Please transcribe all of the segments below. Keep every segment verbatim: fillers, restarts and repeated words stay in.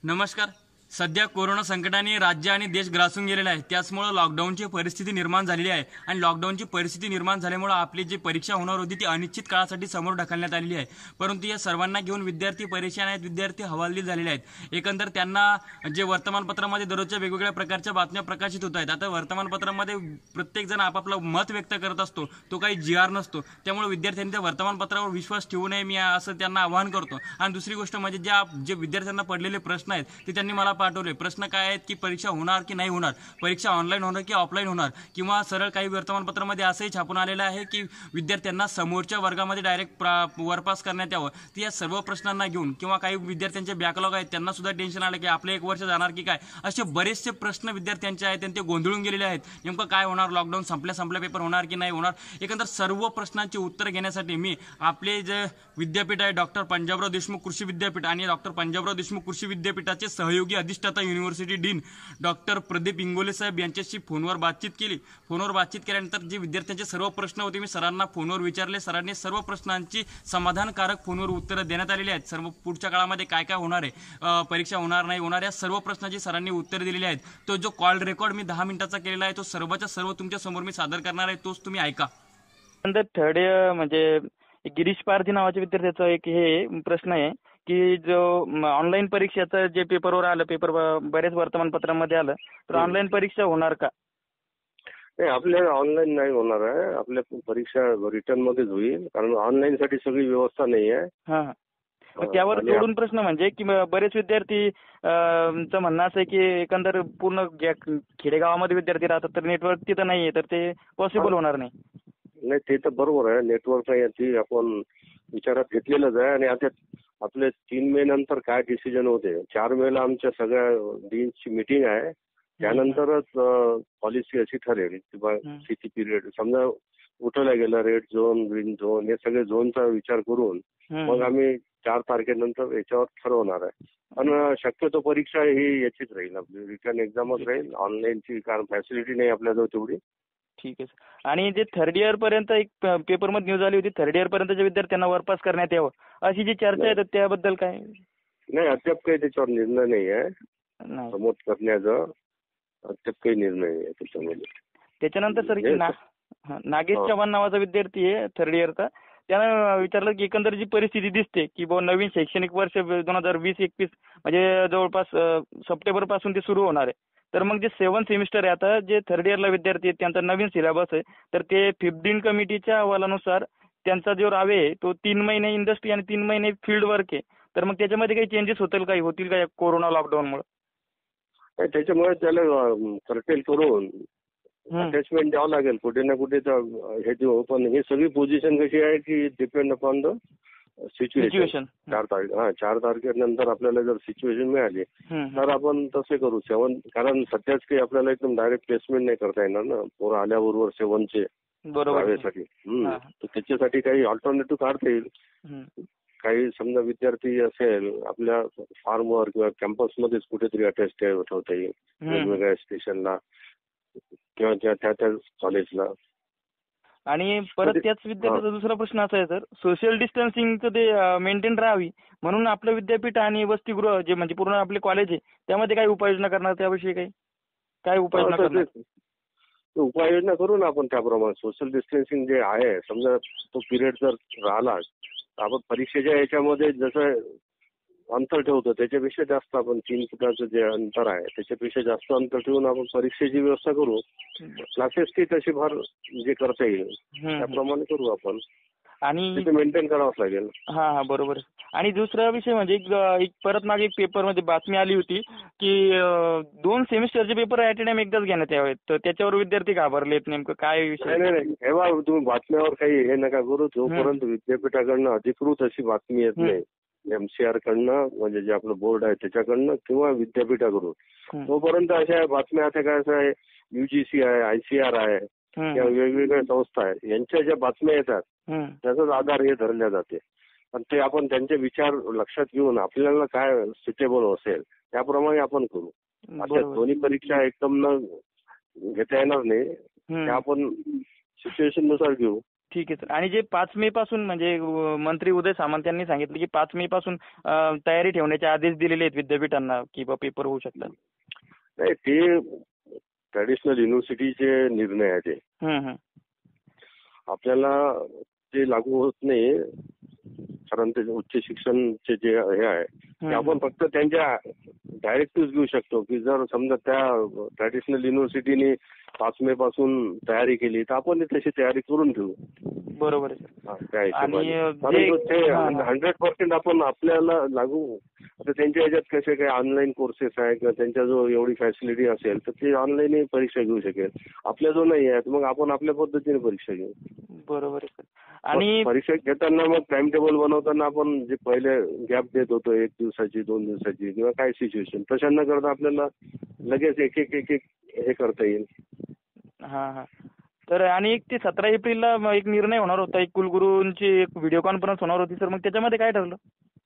नमस्कार. सध्या कोरोना संकटाने राज्य आणि देश ग्रासून गेलेला आहे. त्याचमुळे लॉकडाऊनची परिस्थिती निर्माण झालेली आहे आणि लॉकडाऊनची परिस्थिती निर्माण झाल्यामुळे आपली जी परीक्षा होणार होती ती अनिश्चित काळासाठी समोर ढकलण्यात आलेली आहे. परंतु या सर्वांना घेऊन विद्यार्थी परेशान आहेत, विद्यार्थी हवालदिल झालेले आहेत. एकंदर त्यांना जे वर्तमानपत्रामध्ये दररोजच्या वेगवेगळ्या प्रकारच्या बातम्या प्रकाशित होत आहेत. आता वर्तमानपत्रामध्ये प्रत्येक जण आपापलं मत व्यक्त करत असतो, तो काही जी आर नसतो. त्यामुळे विद्यार्थ्यांनी त्या वर्तमानपत्रावर विश्वास ठेवू नये, मी असं त्यांना आवाहन करतो. आणि दुसरी गोष्ट म्हणजे ज्या जे विद्यार्थ्यांना पडलेले प्रश्न आहेत ते त्यांनी मला पाठवले. प्रश्न काय आहेत की परीक्षा होणार की नाही होणार, परीक्षा ऑनलाईन होणार की ऑफलाईन होणार, किंवा सरळ काही वर्तमानपत्रामध्ये असंही छापून आलेलं आहे की विद्यार्थ्यांना समोरच्या वर्गामध्ये डायरेक्ट वरपास करण्यात यावं. तर या सर्व प्रश्नांना घेऊन किंवा काही विद्यार्थ्यांचे बॅकलॉग आहेत त्यांना सुद्धा टेन्शन आलं की आपलं एक वर्ष जाणार की काय, असे बरेचसे प्रश्न विद्यार्थ्यांचे आहेत आणि ते गोंधळून गेलेले आहेत. नेमकं काय होणार, लॉकडाऊन संपल्या संपल्या पेपर होणार की नाही होणार. एकंदर सर्व प्रश्नांची उत्तर घेण्यासाठी मी आपले जे विद्यापीठ आहे डॉक्टर पंजाबराव देशमुख कृषी विद्यापीठ आणि डॉक्टर पंजाबराव देशमुख कृषी विद्यापीठाचे सहयोगी अधिष्ठाता university dean doctor Pradeep Ingole साहेब यांच्याशी फोनवर बातचीत केली. फोनवर बातचीत केल्यानंतर जे विद्यार्थ्यांचे सर्व प्रश्न होते मी सरांना फोनवर विचारले. सरांनी सर्व प्रश्नांची समाधानकारक फोनवर उत्तरं देण्यात आलेली आहेत. सर्व पुढच्या काळामध्ये काय काय होणार आहे, परीक्षा होणार नाही होणार, या सर्व प्रश्नांची सरांनी उत्तरं दिलेली आहेत. तो जो कॉल रेकॉर्ड मी दहा मिनिटाचा केलेला आहे तो सर्वच्या सर्व तुमच्या समोर मी सादर करणार आहे, तोच तुम्ही ऐका. थर्ड इयर म्हणजे गिरीश पारधी नावाच्या विद्यार्थ्याचा एक हे प्रश्न आहे की जो ऑनलाईन परीक्षेचं जे पेपरवर आलं, पेपर बरेच वर्तमानपत्रामध्ये आलं, तर ऑनलाईन परीक्षा होणार का? नाही, आपल्या ऑनलाईन नाही होणार आहे. आपल्या परीक्षा रिटर्न मध्येच होईल, कारण ऑनलाईन साठी सगळी व्यवस्था नाही आहे. हा, मग त्यावर जोडून प्रश्न म्हणजे की बरेच विद्यार्थी चं म्हणणं असं आहे की एकंदर पूर्ण खेडेगावामध्ये विद्यार्थी राहतात तर नेटवर्क तिथं नाहीये, तर ते पॉसिबल होणार नाही. नाही, ते तर बरोबर आहे. नेटवर्क याची आपण विचारात घेतलेलंच आहे. आणि आता आपले तीन मे नंतर काय डिसिजन होते, चार मेला आमच्या सगळ्या डीनची मीटिंग आहे. त्यानंतरच पॉलिसी अशी ठरेल किंवा किती पिरियड समजा उठवल्या गेलं, रेड झोन, ग्रीन झोन, हे सगळे झोनचा विचार करून मग आम्ही चार तारखेनंतर याच्यावर ठरवणार आहे. पण शक्यतो परीक्षा ही याचीच राहील, आपली रिटर्न एक्झामच राहील. ऑनलाईनची कारण फॅसिलिटी नाही आपल्याजवळ तेवढी. ठीक आहे. आणि जे थर्ड इयर पर्यंत एक पेपरमध्ये न्यूज आली होती, थर्ड इयर पर्यंतच्या विद्यार्थ्यांना वरपास करण्यात यावं अशी जी चर्चा आहे, त्याबद्दल काय? नाही, अद्याप काही त्याच्यावर निर्णय नाही आहे. प्रमोट करण्याचा अद्याप काही निर्णय आहे त्याच्यामध्ये. त्याच्यानंतर सर नागेश चव्हाण नावाचा विद्यार्थी आहे थर्ड इयरचा, त्यानं विचारलं की एकंदर जी परिस्थिती दिसते की बुवा नवीन शैक्षणिक वर्ष दोन हजार वीस एकवीस म्हणजे जवळपास सप्टेंबर पासून ते सुरू होणार आहे. तर मग जे सेवन सेमिस्टर आहे, आता जे थर्ड इयरला विद्यार्थी आहेत त्यांचा नवीन सिलेबस आहे, तर ते फिफ्टीन कमिटीच्या अहवालानुसार त्यांचा जो रावे आहे तो तीन महिने इंडस्ट्री आणि तीन महिने फील्ड वर्क आहे. तर मग त्याच्यामध्ये काही चेंजेस होतील काही होतील का कोरोना लॉकडाऊनमुळे? त्याच्यामुळे त्याला कर्टेल करून अटॅचमेंट द्यावं लागेल कुठे ना कुठे हे देऊ. पण ही सगळी पोझिशन कशी आहे की डिपेंड अपॉन द सिच्युएशन. चार तारीख हा चार तारखेनंतर आपल्याला जर सिच्युएशन मिळाली तर आपण तसे करू. सेवन कारण सध्याच काही आपल्याला एकदम डायरेक्ट प्लेसमेंट नाही करता येणार ना पोरं आल्याबरोबर सेवनचे साठी. तर त्याच्यासाठी काही ऑल्टरनेटिव्ह काढता येईल. काही समजा विद्यार्थी असेल आपल्या फार्मवर किंवा कॅम्पसमध्येच कुठेतरी अटॅच ठेवता येईल वेगवेगळ्या स्टेशनला किंवा त्या त्या कॉलेजला. आणि परत त्याच विद्यार्थ्याचा दुसरा प्रश्न असा आहे सर, सोशल डिस्टन्सिंगचं ते मेंटेन राहावी म्हणून आपलं विद्यापीठ आणि वसतिगृह जे म्हणजे पूर्ण आपले कॉलेज आहे त्यामध्ये काय उपाययोजना करणार, त्याविषयी काही काय उपाययोजना करणार? उपाययोजना करू ना आपण त्याप्रमाणे. सोशल डिस्टन्सिंग जे आहे समजा तो पिरियड जर राहिला आपण परीक्षेच्या याच्यामध्ये जसं अंतर ठेवतो त्याच्यापेक्षा जास्त आपण तीन फुटाचं जे अंतर आहे त्याच्यापेक्षा जास्त अंतर ठेवून आपण परीक्षेची व्यवस्था करू. क्लासेसची तशी फार जे करता येईल त्याप्रमाणे करू आपण. आणि मेंटेन करावंच लागेल. हा हा बरोबर. आणि दुसरा विषय म्हणजे एक परत मागे एक पेपर मध्ये बातमी आली होती की दोन सेमिस्टरचे पेपर ऍट अ टाइम एकदाच घेण्यात यावेत, तर त्याच्यावर विद्यार्थी घाबरलेत. नेमकं काय विषय? नाही नाही हेवा तुम्ही बातम्यावर काही हे नका करू. जोपर्यंत विद्यापीठाकडनं अधिकृत अशी बातमी येत नाही एमसीआर कडनं म्हणजे जे आपलं बोर्ड आहे त्याच्याकडनं किंवा विद्यापीठाकडून तोपर्यंत अशा बातम्या आता काय असं आहे युजीसी आहे, आयसीआर आहे या वेगवेगळ्या संस्था आहेत यांच्या ज्या बातम्या येतात त्याचाच आधार हे धरल्या जाते. पण ते आपण त्यांचे विचार लक्षात घेऊन आपल्याला काय सुटेबल असेल त्याप्रमाणे आपण करू. अशा दोन्ही परीक्षा एकदम न घेता येणार नाही, त्या आपण सिच्युएशन नुसार घेऊ. ठीक आहे सर. आणि जे पाच मे पासून म्हणजे अ, मंत्री उदय सामंत यांनी सांगितलं की पाच मे पासून अ, तयारी ठेवण्याचे आदेश दिलेले आहेत विद्यापीठांना की बा पेपर होऊ शकतात. नाही, ते ट्रॅडिशनल युनिव्हर्सिटीचे निर्णय आहे ते. हं, हं. आपल्याला ते लागू होत नाही, कारण ते उच्च शिक्षणचे जे हे आहे ते हं, आपण फक्त त्यांच्या डायरेक्टिव्ह घेऊ शकतो की जर समजा त्या ट्रॅडिशनल युनिव्हर्सिटीने पाच मे पासून तयारी केली तर आपण तशी तयारी करून घेऊ. बरोबर आहे सर. हा, त्या आणि हिशोबाने. जे परंतु ते हां, हां. हंड्रेड पर्सेंट आपण आपल्याला लागू. आता त्यांच्या ह्याच्यात कसे काही ऑनलाईन कोर्सेस आहे किंवा त्यांच्या जो एवढी फॅसिलिटी असेल तर ते ऑनलाईन परीक्षा घेऊ शकेल. आपल्या जो नाही आहे मग आपण आपल्या पद्धतीने परीक्षा घेऊ. बरोबर आहे सर. आणि आणि परीक्षा घेताना मग टाइम टेबल बनवताना आपण जे पहिले गॅप देत होतो एक दिवसाची दोन दिवसाची किंवा काय सिच्युएशन तशा न करता आपल्याला लगेच एक एक एक एक हे करता येईल. हां हां. तर आणि एक ते सतरा एप्रिलला मग एक निर्णय होणार होता, एक कुलगुरूंची एक व्हिडिओ कॉन्फरन्स होणार होती सर, मग त्याच्यामध्ये काय ठरलं?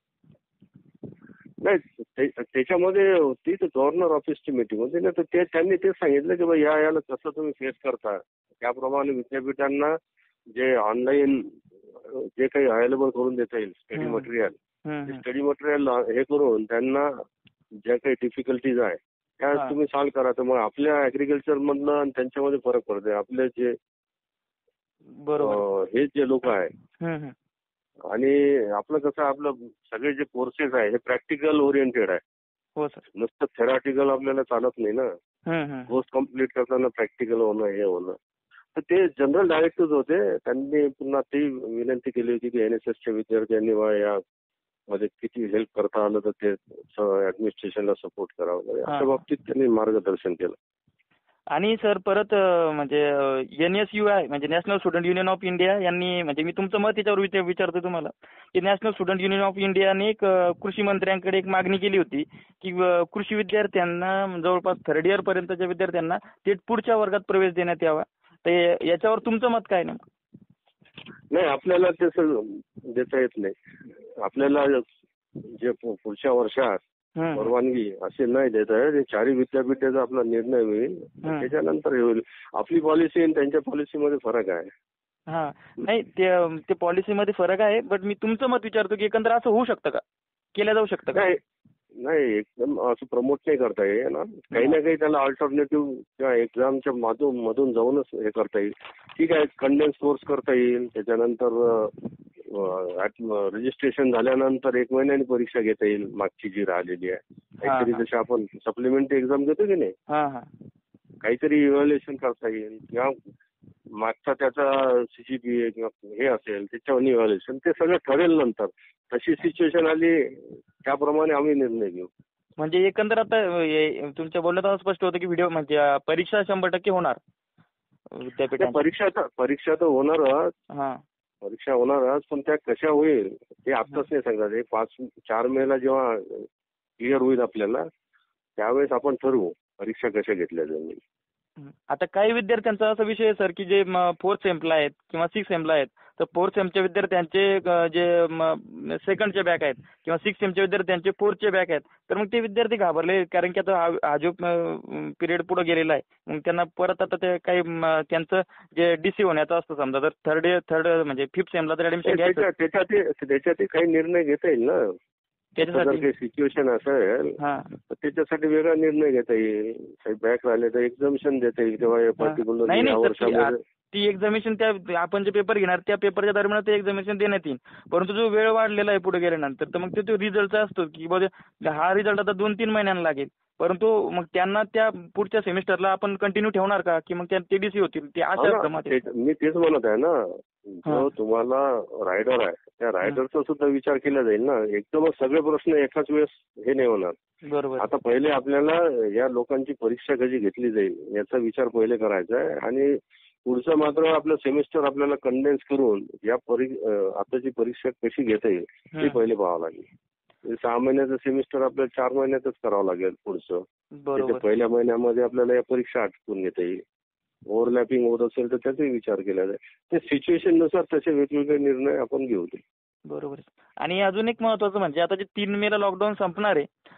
नाही, ते- त्याच्यामध्ये होती तर गव्हर्नर ऑफिसची मीटिंग होती ना, तर ते त्यांनी तेच सांगितलं की बा या याला कसं तुम्ही फेस करता त्याप्रमाणे विद्यापीठांना जे ऑनलाईन जे काही अवेलेबल करून देता येईल स्टडी हम्म. मटेरियल हं, ते हं. स्टडी मटेरियल हे करून त्यांना ज्या काही डिफिकल्टीज आहे त्या हां. तुम्ही सॉल्व्ह करा. तर मग आपल्या ऍग्रिकल्चर मधनं आणि त्यांच्यामध्ये फरक पडतोय. आपले जे बरोबर. अं, हे जे लोक आहे हं, हं. आणि आपलं कसं आपलं सगळे जे कोर्सेस आहे हे प्रॅक्टिकल ओरिएंटेड आहे. हो सर. नुसतं थेरॉटिकल आपल्याला चालत नाही ना. हं, हं. कोर्स कम्प्लीट करताना प्रॅक्टिकल होणं हे होणं. तर ते जनरल डायरेक्टर्स होते. त्यांनी पुन्हा ती विनंती केली होती की एन एस एसच्या विद्यार्थ्यांनी वा या मध्ये किती हेल्प करता आलं तर ते ऍडमिनिस्ट्रेशनला सपोर्ट करावं वगैरे. हां. अशा बाबतीत त्यांनी मार्गदर्शन केलं. आणि सर परत अ, म्हणजे एन एस यू आय म्हणजे national student union of India यांनी म्हणजे मी तुमचं मत याच्यावर विचार विचारतो तुम्हाला की नॅशनल स्टुडंट युनियन ऑफ इंडियाने एक अ, कृषी मंत्र्यांकडे एक मागणी केली होती की अ, कृषी विद्यार्थ्यांना जवळपास थर्ड इयर पर्यंतच्या विद्यार्थ्यांना थेट पुढच्या वर्गात प्रवेश देण्यात यावा. तर याच्यावर तुमचं मत काय नेमकं? नाही, आपल्याला ते सगळं देता येत नाही. आपल्याला जे पु- पुढच्या वर्षात हं. परवानगी असे नाही देता येत. हे चारही विद्यापीठाचा आपला निर्णय होईल हं. त्याच्यानंतर हे होईल. आपली पॉलिसी आणि त्यांच्या पॉलिसीमध्ये फरक आहे. हां. नाही ते ते पॉलिसीमध्ये फरक आहे, बट मी तुमचं मत विचारतो की एकंदर असं होऊ शकतं का? केलं जाऊ शकतं का? नाही नाही एकदम असं प्रमोट नाही करता येईल ना. काही ना काही त्याला अल्टरनेटिव्ह किंवा एक्झामच्या मधून मधून जाऊनच हे करता येईल. ठीक आहे, कंडेन्स कोर्स करता येईल. त्याच्यानंतर रजिस्ट्रेशन झाल्यानंतर एक महिन्याने परीक्षा घेता येईल मागची जी राहिलेली आहे. काहीतरी हां. जशी आपण सप्लिमेंटरी एक्झाम घेतो की नाही, हां हां. काहीतरी इव्हॅल्युएशन करता येईल किंवा मागचा त्याचा सीजीपीए किंवा हे असेल त्याच्यावर इव्हॅल्युएशन ते सगळं ठरेल नंतर. तशी सिच्युएशन आली त्याप्रमाणे आम्ही निर्णय घेऊ. म्हणजे एकंदर आता हे तुमच्या बोलण्यात स्पष्ट होतं की व्हिडिओ म्हणजे अ, परीक्षा शंभर टक्के होणार त्या विद्यापीठात. परीक्षा तर परीक्षा तर होणारच. हां. परीक्षा होणारच, पण त्या कशा होईल ते आत्ताच नाही सांगतात. हे पाच चार मेला जेव्हा क्लिअर होईल आपल्याला त्यावेळेस आपण ठरवू परीक्षा कशा घेतल्या जाईल. हं. आता काही विद्यार्थ्यांचा असा विषय आहे सर की जे फोर्थ सेमला आहेत किंवा सिक्स सेमला आहेत, तर फोर्थ सेमच्या विद्यार्थ्यांचे अ, जे सेकंडचे बॅक आहेत किंवा सिक्स सेमच्या विद्यार्थ्यांचे फोर्थचे बॅक आहेत, तर मग ते विद्यार्थी घाबरले कारण की आता हा- हा जो पिरियड पुढे गेलेला आहे, मग त्यांना परत आता ते काही म, त्यांचं जे डीसी होण्याचं असतं समजा तर थर्ड इयर थर्ड म्हणजे फिफ्थ सेमला तर ऍडमिशन घ्यायचं त्याच्या- त्याच्यात त्याच्यातही काही निर्णय घेता येईल ना. जर त्याच्यासाठी. काही सिच्युएशन असेल हां. तर त्याच्यासाठी वेगळा निर्णय घेता येईल. काही बॅक राहिले तर एक्झामिशन देता येईल किंवा हां. पर्टिक्युलर नाही या नाही सर, ती आ- वर्षामध्ये. ती एक्झामिनेशन त्या आपण जे पेपर घेणार त्या पेपरच्या दरम्यान ते एक्झामिनेशन देण्यात येईल. परंतु जो वेळ वाढलेला आहे पुढे गेल्यानंतर तर मग ते तो रिझल्टचा असतो की बाबा हा रिझल्ट आता दोन तीन महिन्यांना लागेल. परंतु मग त्यांना त्या पुढच्या सेमिस्टरला आपण कंटिन्यू ठेवणार का की मग त्या ते डीसी होतील ते हा अशा ना, क्रमात. ते- मी तेच म्हणत आहे ना. हां. जो तुम्हाला रायडर आहे त्या रायडरचा सुद्धा विचार केला जाईल ना. एकदमच सगळे प्रश्न एकाच वेळेस हे नाही होणार. बरोबर. आता पहिले आपल्याला या लोकांची परीक्षा कशी घेतली जाईल याचा विचार पहिले करायचा आहे आणि पुढचं मात्र आपलं सेमिस्टर आपल्याला कंडेन्स करून या परी अं, आताची परीक्षा कशी घेता येईल हे हं. पहिले पाहावं लागेल. सहा महिन्याचं सेमिस्टर आपल्याला चार महिन्यातच करावं लागेल पुढचं. त्याच्या बरोबर. पहिल्या महिन्यामध्ये आपल्याला या परीक्षा आटपून घेता येईल. ओव्हरलॅपिंग होत असेल तर त्याचाही विचार केला जाईल. ते सिच्युएशननुसार तसे वेगवेगळे निर्णय आपण घेऊ ते. बरोबर. आणि अजून एक महत्वाचं म्हणजे आता जे तीन मेला लॉकडाऊन संपणार आहे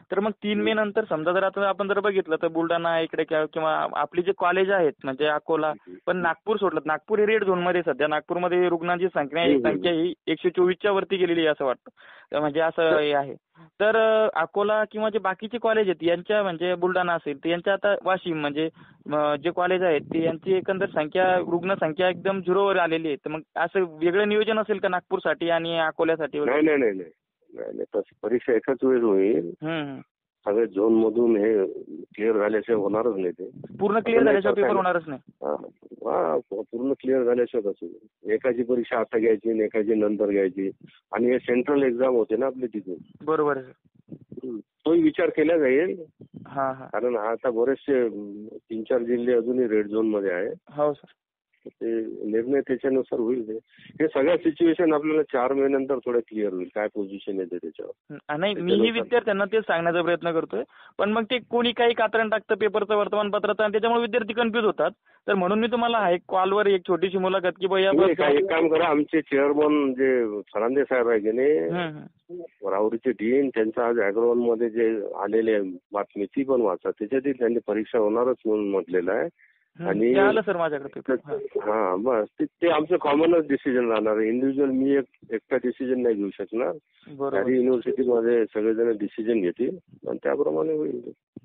तर मग तीन मे नंतर समजा जर आता आपण जर बघितलं तर बुलढाणा इकडे किंवा किंवा आपली जे कॉलेज आहेत म्हणजे अकोला, पण नागपूर सोडलं, नागपूर हे रेड झोनमध्ये सध्या. नागपूरमध्ये रुग्णांची संख्या संख्या ही एकशे चोवीसच्या वरती गेलेली आहे असं वाटतं, म्हणजे असं हे आहे. तर अं, अकोला किंवा जे बाकीचे कॉलेज आहेत यांच्या म्हणजे बुलढाणा असेल तर यांच्या आता वाशिम म्हणजे अं, जे कॉलेज आहेत ते यांची एकंदर संख्या रुग्ण संख्या एकदम झिरोवर आलेली आहे. तर मग असं वेगळं नियोजन असेल का नागपूरसाठी आणि अकोल्यासाठी वगैरे? नाही नाही नाही नाही नाही नाही तशी परीक्षा एकाच वेळेस होईल. हम्म, हम्म. सगळे झोन मधून हे क्लिअर झाल्याशिवाय होणारच नाही ते. पूर्ण क्लिअर झाल्याशिवाय पेपर होणारच नाही. हा, हा, पूर्ण क्लिअर झाल्याशिवाय कसं एकाची परीक्षा आता घ्यायची आणि एकाची नंतर घ्यायची, आणि हे सेंट्रल एक्झाम होते ना आपली तिथून. बरोबर आहे सर. हम्म. तोही विचार केला जाईल, हा हा कारण आता बरेचसे तीन चार जिल्हे अजूनही रेड झोन मध्ये आहे. हो सर. ते निर्णय त्याच्यानुसार होईल. ते हे सगळ्या सिच्युएशन आपल्याला चार मे नंतर थोडं क्लिअर होईल काय पोझिशन येते त्याच्यावर. नाही, मीही विद्यार्थ्यांना तेच सांगण्याचा प्रयत्न करतोय, पण मग ते कोणी काही कात्रण टाकतं पेपरचं वर्तमानपत्राचं आणि त्याच्यामुळे विद्यार्थी कन्फ्युज होतात. तर म्हणून मी तुम्हाला हा एक कॉलवर एक छोटीशी मुलाखत की भैया तुम्ही काय एक काम करा, आमचे चेअरमन जे फरांदे साहेब आहे की नाही, राहुरीचे डीन, त्यांचा आज अॅग्रोवन मध्ये जे आलेले बातमी ती पण वाचा. त्याच्यातही त्यांनी परीक्षा होणारच म्हणून म्हटलेलं आहे. आणि आलं सर माझ्याकडे पेपर. हा बस ते, ते आमचं कॉमनच डिसिजन राहणार. इंडिव्हिज्युअल मी एक एकटा डिसिजन नाही घेऊ शकणार. बरोबर. युनिव्हर्सिटीमध्ये सगळेजण डिसिजन घेतील आणि त्याप्रमाणे होईल.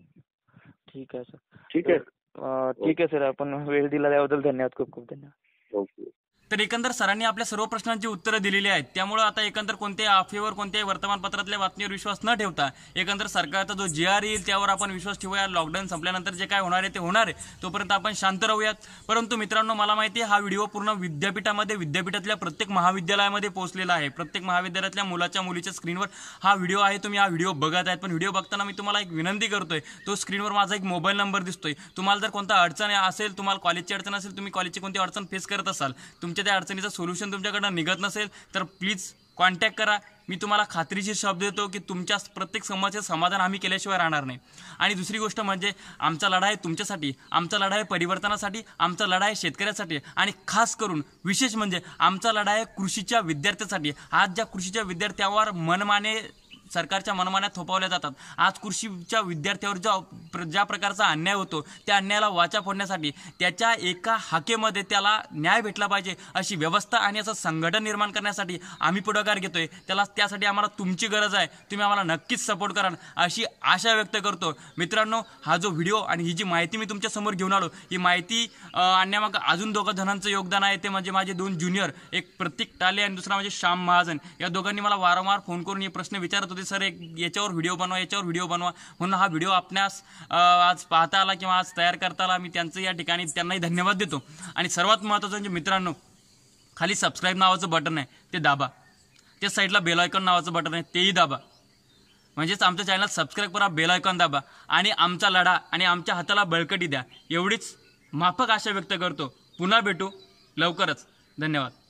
ठीक आहे सर. ठीक आहे. अं, ठीक आहे सर, आपण वेळ दिला त्याबद्दल धन्यवाद, खूप खूप धन्यवाद. ओके. तर एकंदर सरांनी आपल्या सर्व प्रश्नांची उत्तरं दिलेली आहेत. त्यामुळे आता एकंदर कोणत्याही अफवेवर कोणत्याही वर्तमानपत्रातल्या बातमीवर विश्वास न ठेवता एकंदर सरकारचा जो जी आर येईल त्यावर आपण विश्वास ठेवूया. लॉकडाऊन संपल्यानंतर जे काय होणार आहे ते होणार आहे, तोपर्यंत आपण शांत राहूयात. परंतु मित्रांनो, मला माहिती आहे हा व्हिडिओ पूर्ण विद्यापीठामध्ये विद्यापीठातल्या प्रत्येक महाविद्यालयामध्ये पोहोचलेला आहे. प्रत्येक महाविद्यालयातल्या मुलाच्या मुलीच्या स्क्रीनवर हा व्हिडिओ आहे. तुम्ही हा व्हिडिओ बघत आहेत, पण व्हिडिओ बघताना मी तुम्हाला एक विनंती करतोय. तो स्क्रीनवर माझा एक मोबाईल नंबर दिसतोय. तुम्हाला जर कोणता अडचण असेल, तुम्हाला कॉलेजची अडचण असेल, तुम्ही कॉलेजची कोणती अडचण फेस करत असाल, तुमच्या त्या अडचणीचं सोल्युशन तुमच्याकडनं निघत नसेल तर प्लीज कॉन्टॅक्ट करा. मी तुम्हाला खात्रीशीर शब्द देतो की तुमच्या प्रत्येक समस्येचं समाधान आम्ही केल्याशिवाय राहणार नाही. आणि दुसरी गोष्ट म्हणजे आमचा लढा आहे तुमच्यासाठी, आमचा लढा आहे परिवर्तनासाठी, आमचा लढा आहे शेतकऱ्यासाठी, आणि खास करून विशेष म्हणजे आमचा लढा आहे कृषीच्या विद्यार्थ्यांसाठी. आज ज्या कृषीच्या विद्यार्थ्यांवर मनमाने सरकारच्या मनमान्या थोपवल्या जातात, आज कृषीच्या विद्यार्थ्यावर ज्या ज्या प्रकारचा अन्याय होतो त्या अन्यायाला वाचा फोडण्यासाठी, त्याच्या एका हाकेमध्ये त्याला न्याय भेटला पाहिजे अशी व्यवस्था आणि असं संघटन निर्माण करण्यासाठी आम्ही पुढाकार घेतोय. त्याला त्यासाठी आम्हाला तुमची गरज आहे. तुम्ही आम्हाला नक्कीच सपोर्ट कराल अशी आशा व्यक्त करतो. मित्रांनो, हा जो व्हिडिओ आणि ही जी माहिती मी तुमच्या समोर घेऊन आलो, ही माहिती आणण्यामागं अजून दोघं जणांचं योगदान आहे. ते म्हणजे माझे दोन ज्युनियर, एक प्रतीक टाले आणि दुसरा म्हणजे श्याम महाजन. या दोघांनी मला वारंवार फोन करून हे प्रश्न विचारत होते, सर एक याच्यावर व्हिडिओ बनवा, याच्यावर व्हिडिओ बनवा. म्हणून हा व्हिडिओ आपणास आज पाहता आला किंवा आज तयार करता आला. मी त्यांचं या ठिकाणी त्यांनाही धन्यवाद देतो. आणि सर्वात महत्त्वाचं म्हणजे मित्रांनो, खाली सबस्क्राईब नावाचं बटन आहे ते दाबा. त्या साईडला बेल आयकॉन नावाचं बटन आहे तेही दाबा. म्हणजेच आमच्या चॅनल सबस्क्राईब करा, बेल आयकॉन दाबा आणि आमचा लढा आणि आमच्या हाताला बळकटी द्या. एवढीच माफक आशा व्यक्त करतो. पुन्हा भेटू लवकरच. धन्यवाद.